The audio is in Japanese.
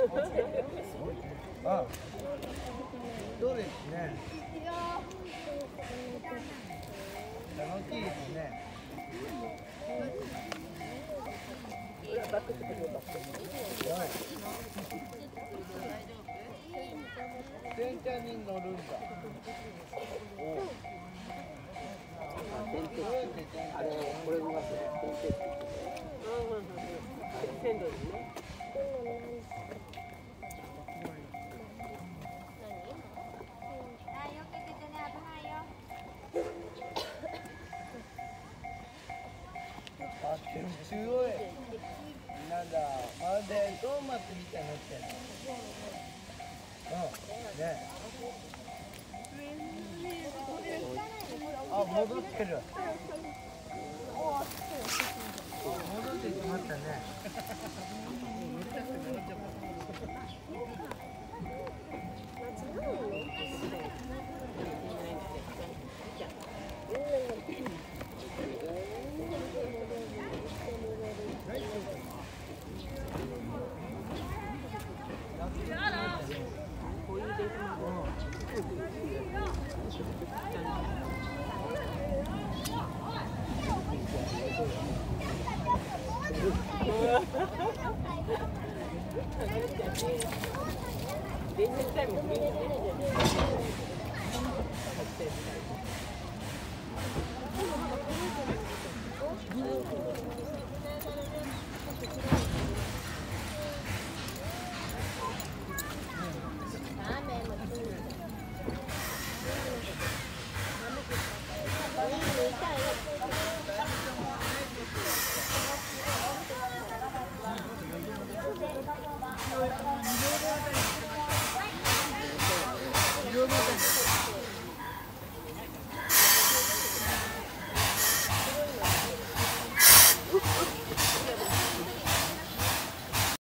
あ、そうですね。楽しいですね。はい。電車に乗るんだ。お。 あれ、これ見ますね。電車って。線路にね。 すごい。なんだ、まるでトーマスみたいになってる。うん、ね。あ、戻ってる。戻ってきましたね。 電車タイム見て。